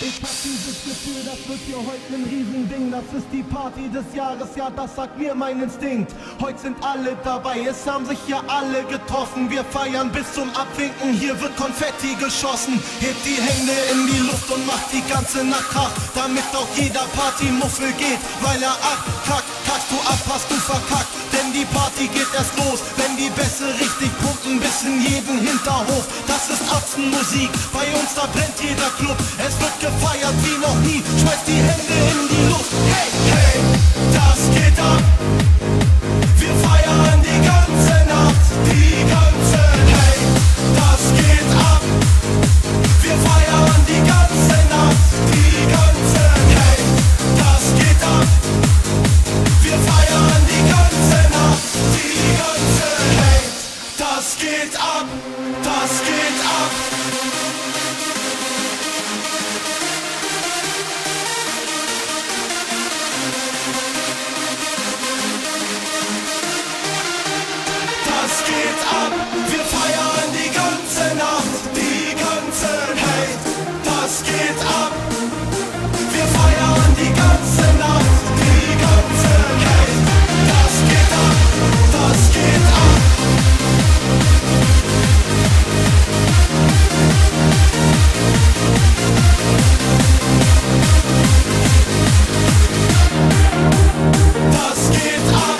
Ich hab dieses Gefühl, das wird hier heute ein Riesending. Das ist die Party des Jahres, ja, das sagt mir mein Instinkt. Heute sind alle dabei, es haben sich ja alle getroffen. Wir feiern bis zum Abwinken, hier wird Konfetti geschossen. Hebt die Hände in die Luft und macht die ganze Nacht Krach, damit auch jeder Partymuffel geht, weil er kackst du ab, hast du verkackt. Denn die Party geht erst los, wenn die Bässe richtig pumpen bis in jeden Hinterhof. Das ist Atzenmusik, bei uns da brennt jeder Club. Es wird gefeiert wie noch nie, schmeißt die Hände in die Luft. Hey, hey, das geht ab. Wir feiern die ganze Nacht, die ganze. Hey, das geht ab. Wir feiern die ganze Nacht, die ganze. Hey, das geht ab. Wir feiern die ganze Nacht, die ganze. Hey, das geht ab, das geht ab. Das geht ab, wir feiern die ganze Nacht, die ganze. Hey, das geht ab. Wir feiern die ganze Nacht, die ganze. Hey, das geht ab, das geht ab. Das geht ab.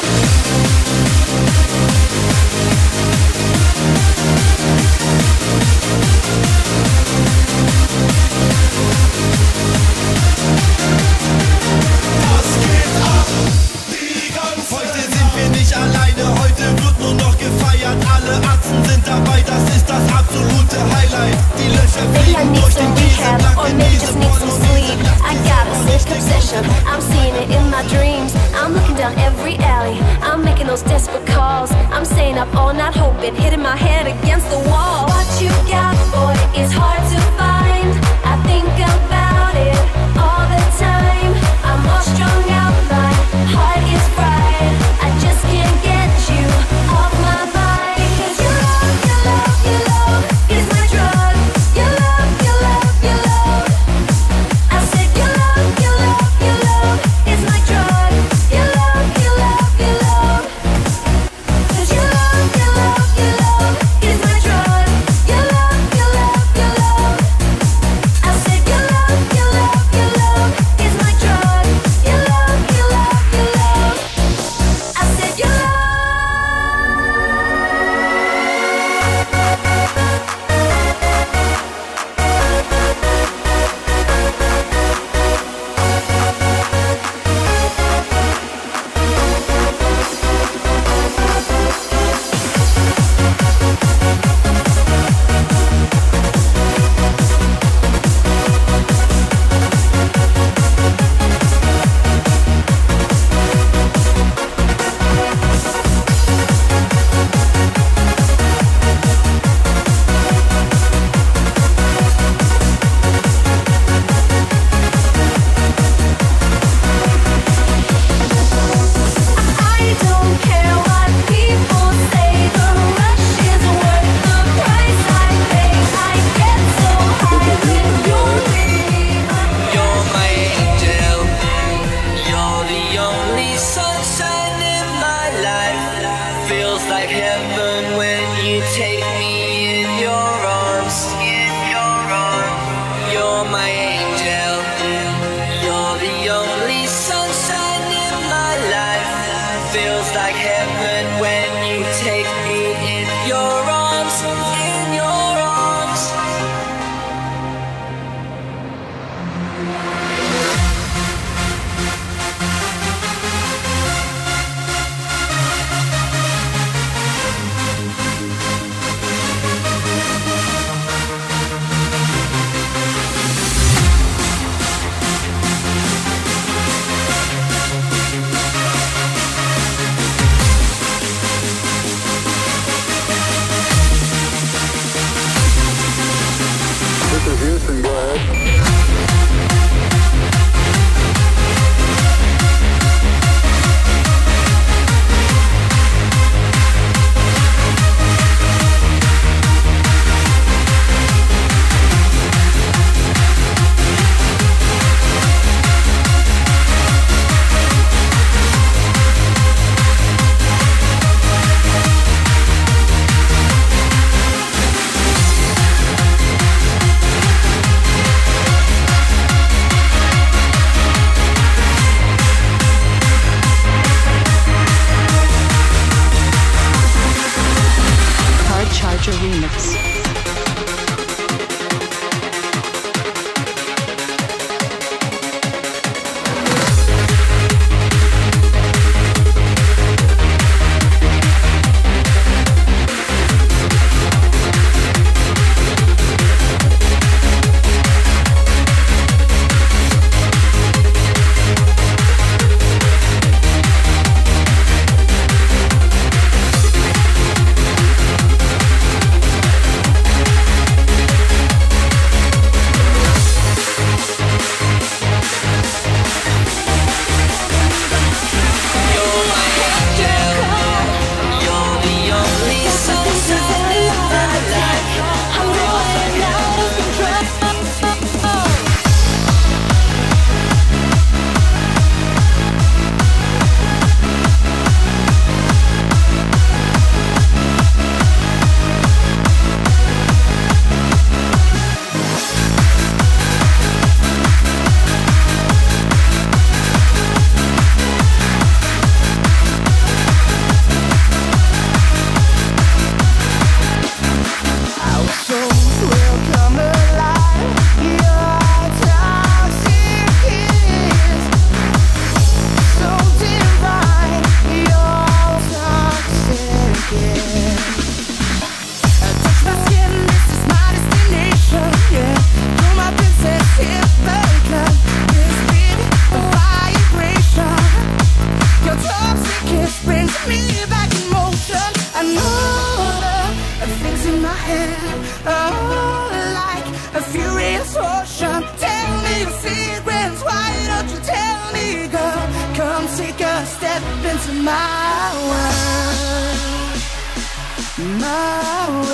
Heute sind wir nicht alleine, heute wird nur noch gefeiert. Alle Atzen sind dabei, das ist das absolute Highlight. Die Löcher fliegen durch den Kiesel, blanke Niese, Bolognese. I got a sick obsession, I'm seeing it in my dreams. I'm looking down every alley, I'm making those desperate calls. I'm staying up all night hoping, hitting my head against the wall. What you got, boy, is hard to find. I think about it all the time. I'm all strung out, my heart is fried. I just can't get you off my mind. 'Cause your love is my drug. Your love. I said your love is my drug. Your love. 'Cause your love is my drug. Your love. I said your love is my drug. Your love. I said your love. I don't care what people say. The rush is worth the price I pay. I get so high when you're with me. You're my angel. You're the only sunshine in my life. Feels like heaven when you take me in your arms. You're my angel. You're the only sunshine in my life. Feels like heaven when you take me in your arms. In your arms. This is Houston, go ahead. my world, my world.